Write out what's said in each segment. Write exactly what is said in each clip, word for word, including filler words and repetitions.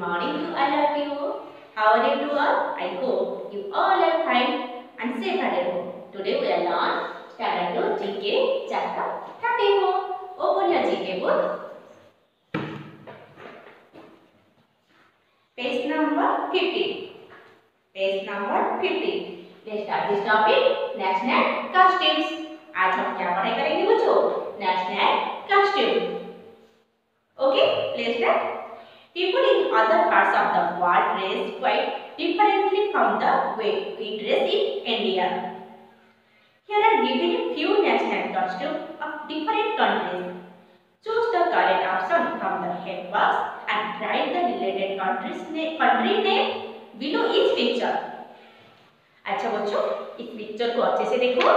morning to all of you. How are you all? I hope you all are fine and safe at home. Today we are on Standard two G K chapter thirty-four. Open your G K book. Page number fifty. Page number fifty. Let's start this topic. National costumes. आज हम क्या पढ़ाई करेंगे बच्चों? National costume. Okay, let's start. People in other parts of the world dress quite differently from the way we dress in India. Here are given a few national costumes of different countries. Choose the correct option from the head box and write the related country's name, country name below each picture. अच्छा बच्चों, इस picture को अच्छे से देखो.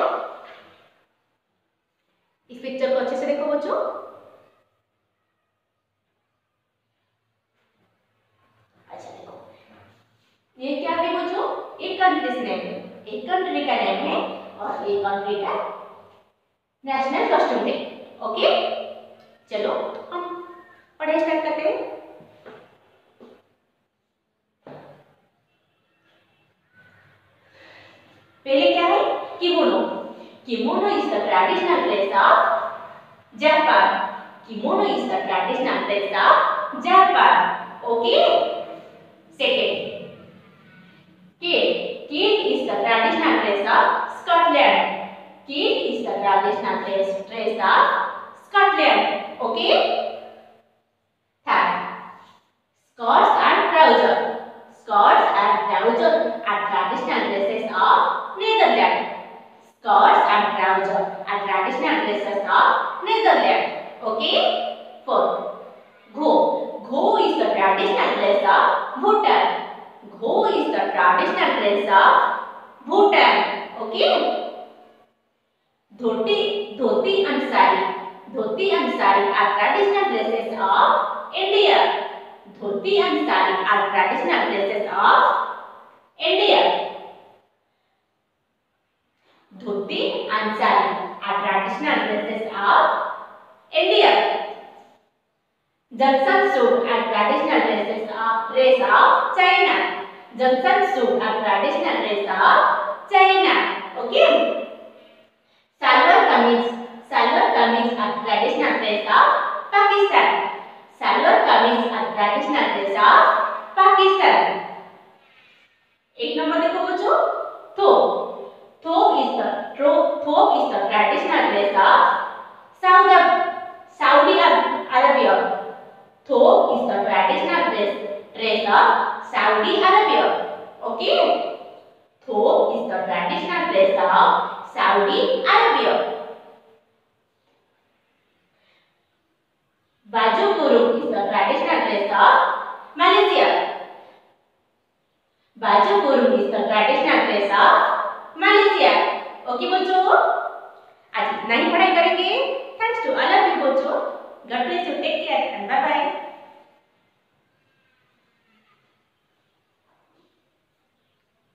इस picture को अच्छे से देखो बच्चों. ये क्या है बच्चों? एक कंट्री नेम है, एक कंट्री का नेम है और एक कंट्री का नेशनल कॉस्ट्यूम है. ओके, चलो हम पढ़ाई स्टार्ट करते हैं. पहले क्या है? Kimono. Kimono is the traditional dress of Japan. Kimono is the traditional dress of Japan. Okay, second Kilt. Kilt is the traditional dress of Scotland. Kilt is the traditional dress dress of Scotland. Okay. Third, skirts and trousers. Skirts and trousers are traditional dresses of Netherlands. Skirts and trousers are traditional dresses of Netherlands. Okay. Fourth, Gho. Gho is the traditional dress of Bhutan. Gho is the traditional dress of Bhutan. Okay. Dhoti, dhoti and sari. Dhoti and sari are traditional dresses of India. Dhoti and sari are traditional dresses of India. Dhoti and sari are traditional dresses of India. Junction suit are traditional dresses of dress of China. Junction suit are traditional dress of China. Okay. Salwar kameez. Salwar kameez are traditional dress of Pakistan. Salwar kameez are traditional dress of Pakistan. एक नंबर देखो बच्चों. Thobe. Thobe is the thobe is the traditional dress of Saudi Saudi Arabia. Thobe is the traditional dress dress of Saudi Arabia. Okay. Thobe is the traditional dress of Saudi Arabia. Baju kurung is the traditional dress of Malaysia. Baju kurung is the traditional dress of Malaysia. Okay बच्चों, आज इतना ही पढ़ाई करेंगे. Thanks to all of you बच्चों. God bless you. Take care and bye bye.